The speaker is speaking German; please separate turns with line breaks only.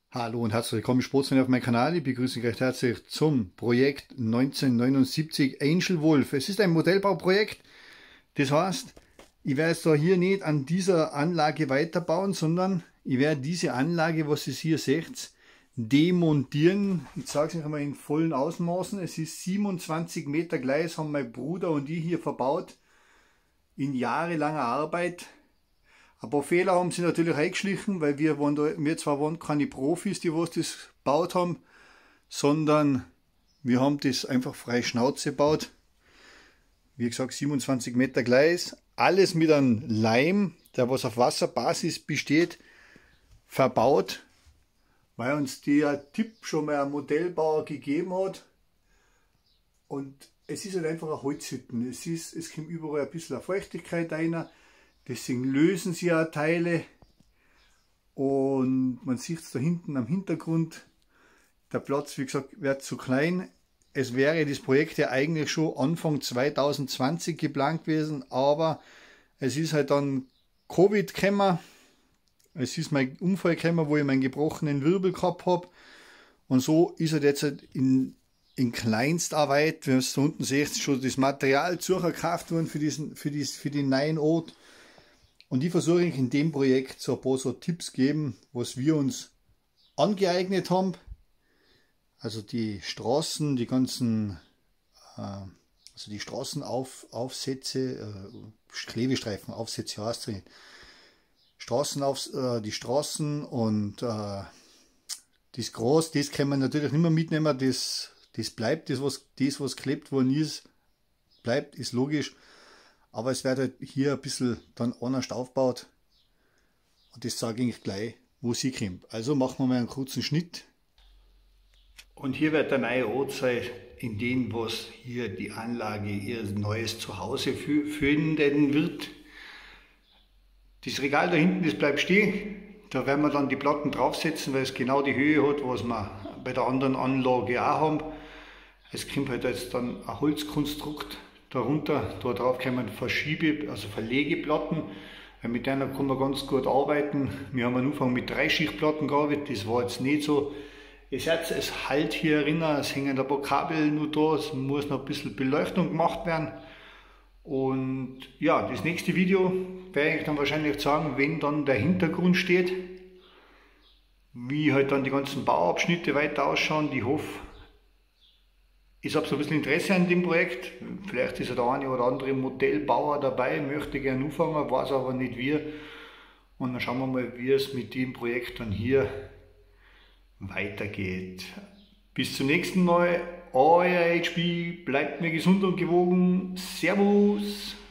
Hallo und herzlich willkommen, Sportsfreunde, auf meinem Kanal. Ich begrüße euch recht herzlich zum Projekt 1979 Angel Wolf. Es ist ein Modellbauprojekt. Das heißt, ich werde jetzt da hier nicht an dieser Anlage weiterbauen, sondern ich werde diese Anlage, was ihr hier seht, demontieren. Ich zeige es euch einmal in vollen Ausmaßen. Es ist 27 Meter Gleis, haben mein Bruder und ich hier verbaut. In jahrelanger Arbeit. Ein paar Fehler haben sie natürlich eingeschlichen, weil wir zwar waren keine Profis, die was das gebaut haben, sondern wir haben das einfach frei Schnauze gebaut. Wie gesagt, 27 Meter Gleis, alles mit einem Leim, der was auf Wasserbasis besteht, verbaut, weil uns der Tipp schon mal ein Modellbauer gegeben hat. Und es ist halt einfach ein Holzhütten. Es kommt überall ein bisschen Feuchtigkeit rein. Deswegen lösen sie ja Teile und man sieht es da hinten am Hintergrund. Der Platz, wie gesagt, wird zu klein. Es wäre das Projekt ja eigentlich schon Anfang 2020 geplant gewesen, aber es ist halt dann Covid gekommen. Es ist mein Unfall gekommen, wo ich meinen gebrochenen Wirbel gehabt habe. Und so ist halt jetzt halt in Kleinstarbeit, wenn ihr es da unten seht, schon das Material zugekauft worden für den neuen Ort. Und ich versuche in dem Projekt so ein paar so Tipps geben, was wir uns angeeignet haben. Also die Straßen, die ganzen, also die Straßenaufsätze, Klebestreifen-Aufsätze heißt es nicht. Die Straßen und das Gras, das kann man natürlich nicht mehr mitnehmen, das bleibt, das was klebt worden ist, bleibt, ist logisch. Aber es wird halt hier ein bisschen dann anders aufgebaut. Und das sage ich gleich, wo sie kommt. Also machen wir mal einen kurzen Schnitt. Und hier wird der neue Ort sein, in dem was hier die Anlage ihr neues Zuhause finden wird. Das Regal da hinten, das bleibt stehen. Da werden wir dann die Platten draufsetzen, weil es genau die Höhe hat, was wir bei der anderen Anlage auch haben. Es kommt halt jetzt dann ein Holzkonstrukt darunter. Da drauf kommen Verlegeplatten. Mit denen kann man ganz gut arbeiten. Wir haben am Anfang mit 3 Schichtplatten gearbeitet, das war jetzt nicht so. Ihr seht, es halt hier erinnern, es hängen ein paar Kabel nur da, es muss noch ein bisschen Beleuchtung gemacht werden. Und ja, das nächste Video werde ich dann wahrscheinlich sagen, wenn dann der Hintergrund steht, wie halt dann die ganzen Bauabschnitte weiter ausschauen. Ich hoffe, ich habe so ein bisschen Interesse an dem Projekt. Vielleicht ist ja der eine oder andere Modellbauer dabei, möchte gerne anfangen, weiß aber nicht wie. Und dann schauen wir mal, wie es mit dem Projekt dann hier weitergeht. Bis zum nächsten Mal, euer HB, bleibt mir gesund und gewogen. Servus!